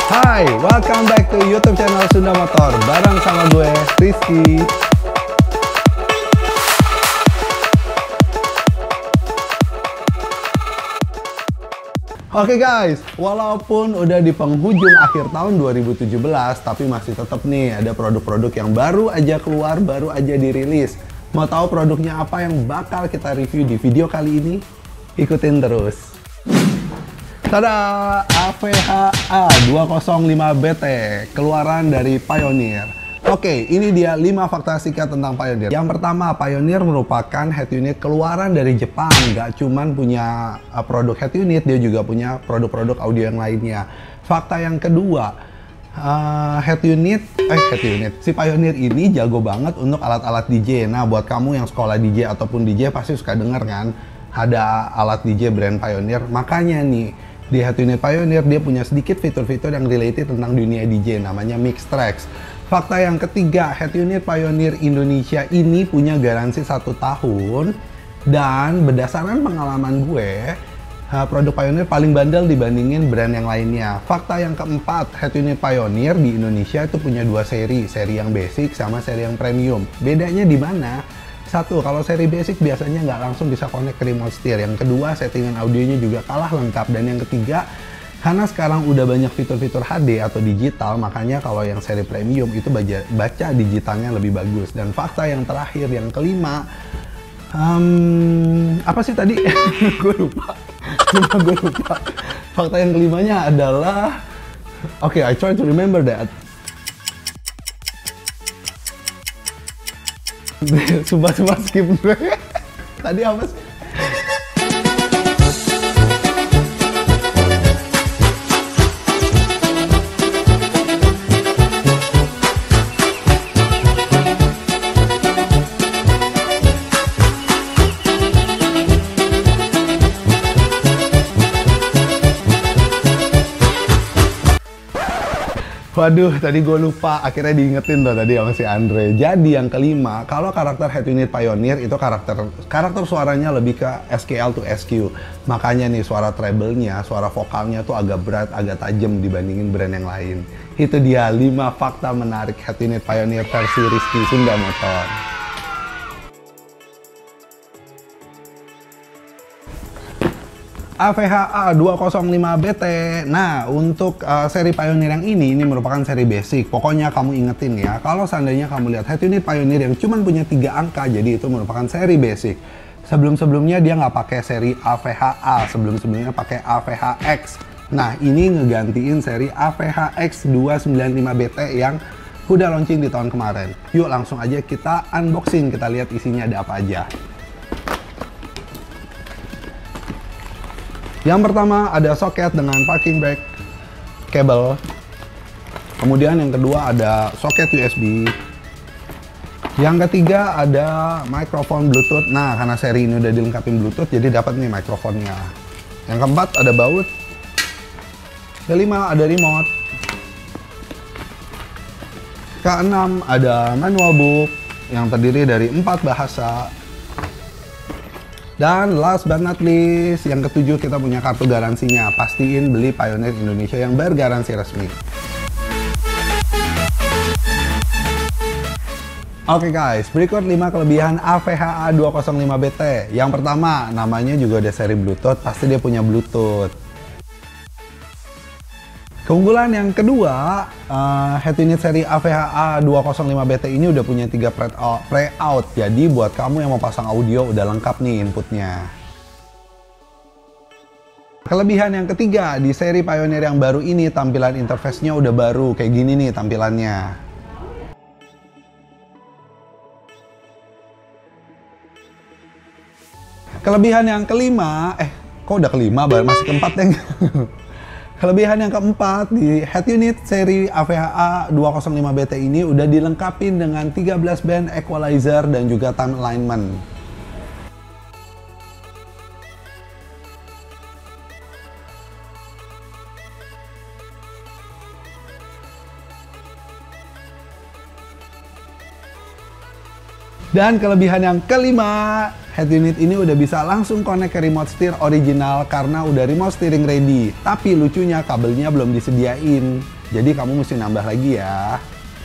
Hai, welcome back to YouTube channel Sunda Motor bareng sama gue, Rizky. Oke guys, walaupun udah di penghujung akhir tahun 2017, tapi masih tetap nih ada produk-produk yang baru aja keluar, baru aja dirilis. Mau tahu produknya apa yang bakal kita review di video kali ini? Ikutin terus. Tada! AVHA 205BT, keluaran dari Pioneer. Oke, ini dia 5 fakta singkat tentang Pioneer. Yang pertama, Pioneer merupakan head unit keluaran dari Jepang. Gak cuman punya produk head unit, dia juga punya produk-produk audio yang lainnya. Fakta yang kedua, head unit, si Pioneer ini jago banget untuk alat-alat DJ. Nah, buat kamu yang sekolah DJ ataupun DJ pasti suka denger kan, ada alat DJ brand Pioneer. Makanya nih, di head unit Pioneer dia punya sedikit fitur-fitur yang related tentang dunia DJ, namanya Mix Tracks. Fakta yang ketiga, head unit Pioneer Indonesia ini punya garansi 1 tahun, dan berdasarkan pengalaman gue, produk Pioneer paling bandel dibandingin brand yang lainnya. Fakta yang keempat, head unit Pioneer di Indonesia itu punya 2 seri yang basic sama seri yang premium. Bedanya di mana? Satu, kalau seri basic biasanya nggak langsung bisa connect ke remote steer. Yang kedua, settingan audionya juga kalah lengkap. Dan yang ketiga, karena sekarang udah banyak fitur-fitur HD atau digital, makanya kalau yang seri premium itu baca digitalnya lebih bagus. Dan fakta yang terakhir, yang kelima, apa sih tadi? Gue lupa. Fakta yang kelimanya adalah, oke, I try to remember that. Sumpah skip gue. Tadi apa sih? Waduh, tadi gue lupa. Akhirnya diingetin tuh tadi sama si Andre. Jadi yang kelima, kalau karakter head unit Pioneer itu karakter suaranya lebih ke SKL to SQ. Makanya nih suara treble-nya, suara vokalnya tuh agak berat, agak tajam dibandingin brand yang lain. Itu dia 5 fakta menarik head unit Pioneer versi Rizky Sunda Motor. AVHA 205BT. Nah, untuk seri Pioneer yang ini merupakan seri basic. Pokoknya kamu ingetin ya, kalau seandainya kamu lihat head unit Pioneer yang cuma punya 3 angka, jadi itu merupakan seri basic. Sebelum-sebelumnya dia nggak pakai seri AVHA, sebelum-sebelumnya pakai AVHX. Nah, ini ngegantiin seri AVHX 295BT yang udah launching di tahun kemarin. Yuk langsung aja kita unboxing, kita lihat isinya ada apa aja. Yang pertama ada soket dengan parking brake cable. Kemudian yang kedua ada soket USB. Yang ketiga ada mikrofon Bluetooth. Nah, karena seri ini udah dilengkapi Bluetooth, jadi dapat nih mikrofonnya. Yang keempat ada baut. Kelima ada remote. Keenam ada manual book yang terdiri dari 4 bahasa. Dan last but not least, yang ketujuh kita punya kartu garansinya. Pastiin beli Pioneer Indonesia yang bergaransi resmi. Oke guys, berikut 5 kelebihan AVHA 205BT. Yang pertama, namanya juga ada seri Bluetooth, pasti dia punya Bluetooth. Keunggulan yang kedua, head unit seri AVHA 205BT ini udah punya 3 pre-out. Jadi buat kamu yang mau pasang audio udah lengkap nih inputnya. Kelebihan yang ketiga, di seri Pioneer yang baru ini tampilan interface-nya udah baru. Kayak gini nih tampilannya. Kelebihan yang kelima, kok udah kelima, baru masih keempat deh. Kelebihan yang keempat, di head unit seri AVHA 205BT ini udah dilengkapi dengan 13 band equalizer dan juga time alignment. Dan kelebihan yang kelima, head unit ini udah bisa langsung connect ke remote steer original karena udah remote steering ready. Tapi lucunya kabelnya belum disediain. Jadi kamu mesti nambah lagi ya.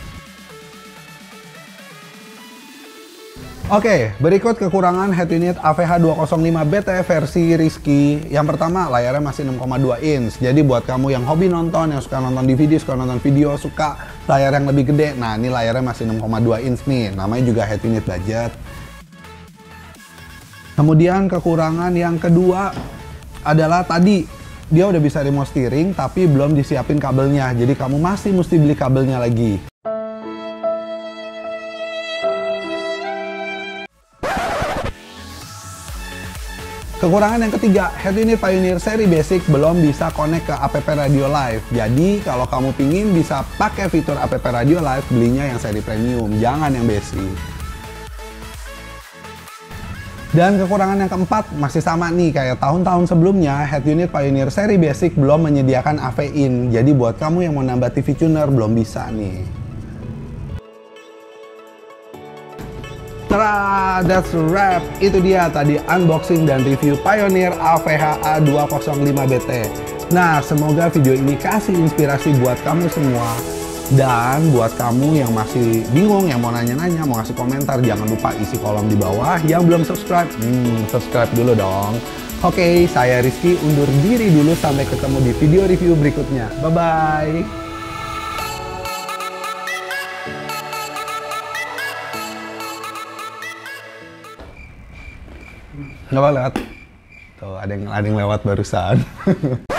Oke, berikut kekurangan head unit AVH 205BT versi Rizky. Yang pertama, layarnya masih 6,2 inch. Jadi buat kamu yang hobi nonton, yang suka nonton DVD, suka nonton video, suka layar yang lebih gede, nah ini layarnya masih 6,2 inch nih. Namanya juga head unit budget. Kemudian kekurangan yang kedua adalah tadi, dia udah bisa remote steering tapi belum disiapin kabelnya. Jadi kamu masih mesti beli kabelnya lagi. Kekurangan yang ketiga, head unit Pioneer seri basic belum bisa connect ke app Radio Live. Jadi kalau kamu pingin bisa pakai fitur app Radio Live, belinya yang seri premium, jangan yang basic. Dan kekurangan yang keempat masih sama nih kayak tahun-tahun sebelumnya, head unit Pioneer seri basic belum menyediakan AV-in. Jadi buat kamu yang mau nambah TV tuner belum bisa nih. Tara, that's a wrap. Itu dia tadi unboxing dan review Pioneer AVH A205BT. Nah, semoga video ini kasih inspirasi buat kamu semua. Dan buat kamu yang masih bingung, yang mau nanya-nanya, mau ngasih komentar, jangan lupa isi kolom di bawah. Yang belum subscribe, subscribe dulu dong. Oke, saya Rizky undur diri dulu, sampai ketemu di video review berikutnya. Bye-bye. Nggak lewat. Tuh, ada yang lewat barusan.